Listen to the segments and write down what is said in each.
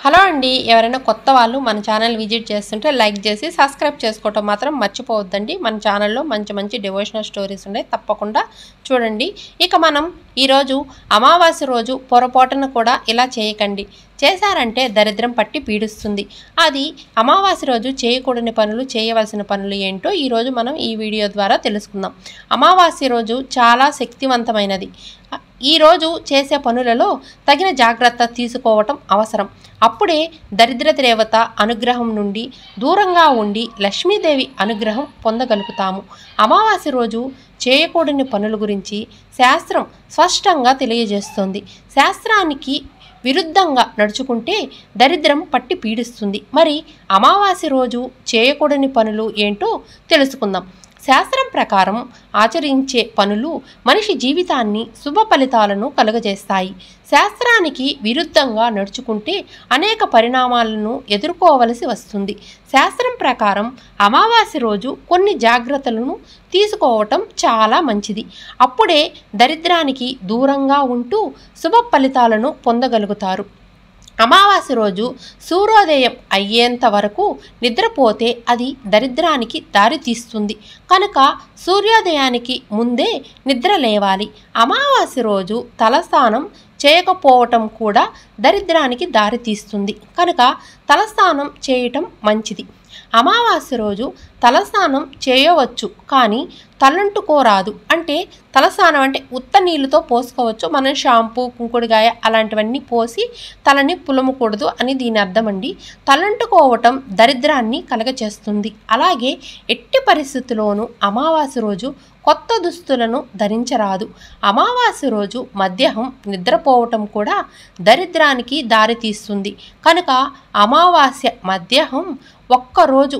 Hello అండి, ఎవరైనా కొత్త వాళ్ళు మన ఛానల్ విజిట్ చేస్తుంటే లైక్ చేసి సబ్స్క్రైబ్ చేసుకోవటం మాత్రం మర్చిపోవద్దండి. మన ఛానల్లో మంచి మంచి డివోషనల్ స్టోరీస్ ఉన్నాయి, తప్పకుండా చూడండి. ఇక మనం ఈరోజు అమావాస్య రోజు పొరపాటున కూడా ఇలా చేయకండి. చేశారంటే దరిద్రం పట్టి పీడిస్తుంది. అది అమావాస్య రోజు చేయకూడని పనులు, చేయవలసిన పనులు ఏంటో ఈరోజు మనం ఈ వీడియో ద్వారా తెలుసుకుందాం. అమావాస్య రోజు చాలా శక్తివంతమైనది. ఈరోజు చేసే పనులలో తగిన జాగ్రత్త తీసుకోవటం అవసరం. అప్పుడే దరిద్ర దేవత అనుగ్రహం నుండి దూరంగా ఉండి లక్ష్మీదేవి అనుగ్రహం పొందగలుగుతాము. అమావాస్య రోజు చేయకూడని పనుల గురించి శాస్త్రం స్పష్టంగా తెలియజేస్తుంది. శాస్త్రానికి విరుద్ధంగా నడుచుకుంటే దరిద్రం పట్టి పీడిస్తుంది. మరి అమావాస్య రోజు చేయకూడని పనులు ఏంటో తెలుసుకుందాం. శాస్త్రం ప్రకారం ఆచరించే పనులు మనిషి జీవితాన్ని శుభ ఫలితాలను కలుగజేస్తాయి. శాస్త్రానికి విరుద్ధంగా నడుచుకుంటే అనేక పరిణామాలను ఎదుర్కోవలసి వస్తుంది. శాస్త్రం ప్రకారం అమావాస్య రోజు కొన్ని జాగ్రత్తలను తీసుకోవటం చాలా మంచిది. అప్పుడే దరిద్రానికి దూరంగా ఉంటూ శుభ ఫలితాలను పొందగలుగుతారు. అమావాస్య రోజు సూర్యోదయం అయ్యేంత వరకు నిద్రపోతే అది దరిద్రానికి దారి తీస్తుంది. కనుక సూర్యోదయానికి ముందే నిద్ర లేవాలి. అమావాస్య రోజు తలస్నానం చేయకపోవటం కూడా దరిద్రానికి దారి తీస్తుంది. కనుక తలస్నానం చేయటం మంచిది. అమావాస్య రోజు తలస్నానం చేయవచ్చు, కానీ తలంటుకోరాదు. అంటే తలస్నానం అంటే ఉత్త నీళ్ళతో పోసుకోవచ్చు. మనం షాంపూ, కుంకుడుగాయ అలాంటివన్నీ పోసి తలని పులమకూడదు అని దీని అర్థం అండి. తలంటుకోవటం దరిద్రాన్ని కలగచేస్తుంది. అలాగే ఎట్టి పరిస్థితుల్లోనూ అమావాస్య రోజు కొత్త దుస్తులను ధరించరాదు. అమావాస్య రోజు మధ్యాహ్నం నిద్రపోవటం కూడా దరిద్రానికి దారితీస్తుంది. కనుక అమావాస్య మధ్యాహ్నం ఒక్కరోజు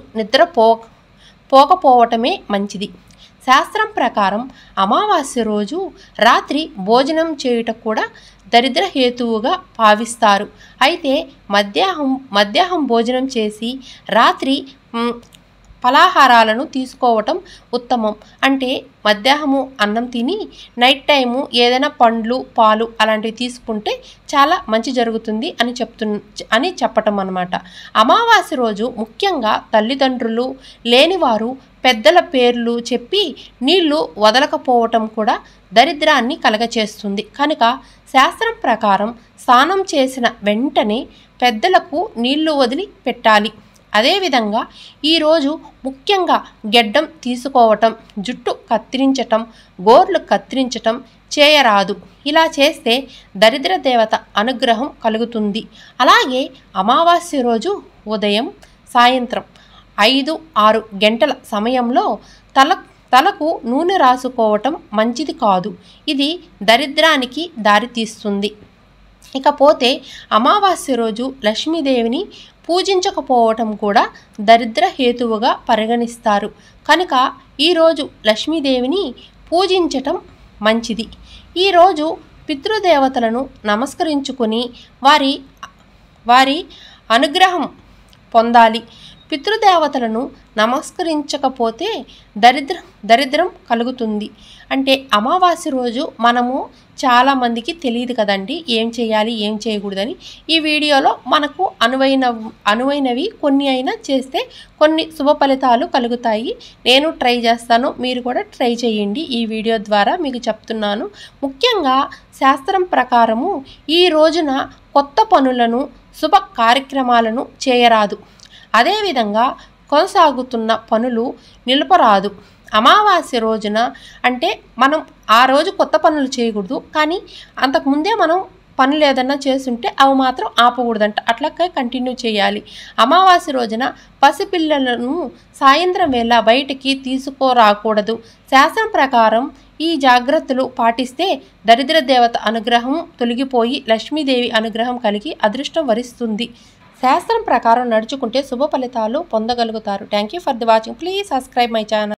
పోకపోవటమే మంచిది. శాస్త్రం ప్రకారం అమావాస్య రోజు రాత్రి భోజనం చేయుట కూడా దరిద్ర హేతువుగా భావిస్తారు. అయితే మధ్యాహ్నం భోజనం చేసి రాత్రి ఫలాహారాలను తీసుకోవటం ఉత్తమం. అంటే మధ్యాహ్నము అన్నం తిని నైట్ టైము ఏదైనా పండ్లు, పాలు అలాంటివి తీసుకుంటే చాలా మంచి జరుగుతుంది అని చెప్పటం అన్నమాట. అమావాస్య రోజు ముఖ్యంగా తల్లిదండ్రులు లేనివారు పెద్దల పేర్లు చెప్పి నీళ్లు వదలకపోవటం కూడా దరిద్రాన్ని కలగచేస్తుంది. కనుక శాస్త్రం ప్రకారం స్నానం చేసిన వెంటనే పెద్దలకు నీళ్లు వదిలి పెట్టాలి. అదేవిధంగా ఈరోజు ముఖ్యంగా గెడ్డం తీసుకోవటం, జుట్టు కత్తిరించటం, గోర్లు కత్తిరించటం చేయరాదు. ఇలా చేస్తే దరిద్ర దేవత అనుగ్రహం కలుగుతుంది. అలాగే అమావాస్య రోజు ఉదయం, సాయంత్రం 5-6 గంటల సమయంలో తలకు నూనె రాసుకోవటం మంచిది కాదు. ఇది దరిద్రానికి దారితీస్తుంది. ఇకపోతే అమావాస్య రోజు లక్ష్మీదేవిని పూజించకపోవటం కూడా దరిద్ర హేతువుగా పరిగణిస్తారు. కనుక ఈరోజు లక్ష్మీదేవిని పూజించటం మంచిది. ఈరోజు పితృదేవతలను నమస్కరించుకొని వారి అనుగ్రహం పొందాలి. పితృదేవతలను నమస్కరించకపోతే దరిద్రం కలుగుతుంది. అంటే అమావాస్య రోజు మనము చాలామందికి తెలియదు కదండి ఏం చేయాలి, ఏం చేయకూడదని. ఈ వీడియోలో మనకు అనువైనవి కొన్ని అయినా చేస్తే కొన్ని శుభ ఫలితాలు కలుగుతాయి. నేను ట్రై చేస్తాను, మీరు కూడా ట్రై చేయండి. ఈ వీడియో ద్వారా మీకు చెప్తున్నాను. ముఖ్యంగా శాస్త్రం ప్రకారము ఈ రోజున కొత్త పనులను, శుభ కార్యక్రమాలను చేయరాదు. అదేవిధంగా కొనసాగుతున్న పనులు నిలపరాదు. అమావాస్య రోజున అంటే మనం ఆ రోజు కొత్త పనులు చేయకూడదు, కానీ అంతకుముందే మనం పనులు ఏదన్నా చేస్తుంటే అవి మాత్రం ఆపకూడదంట. అట్లాగే కంటిన్యూ చేయాలి. అమావాస్య రోజున పసిపిల్లలను సాయంత్రం వేళ బయటికి తీసుకురాకూడదు. శాస్త్రం ప్రకారం ఈ జాగ్రత్తలు పాటిస్తే దరిద్ర దేవత అనుగ్రహం తొలగిపోయి లక్ష్మీదేవి అనుగ్రహం కలిగి అదృష్టం వరిస్తుంది. శాస్త్రం ప్రకారం నడుచుకుంటే శుభ ఫలితాలు పొందగలుగుతారు. Thank you for the watching. Please subscribe my channel.